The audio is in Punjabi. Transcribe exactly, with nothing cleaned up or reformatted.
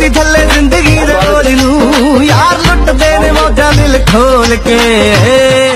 छुट्टी थले जिंदगी दे बोझ नू यार लुटदे ने मौजां दिल खोल के।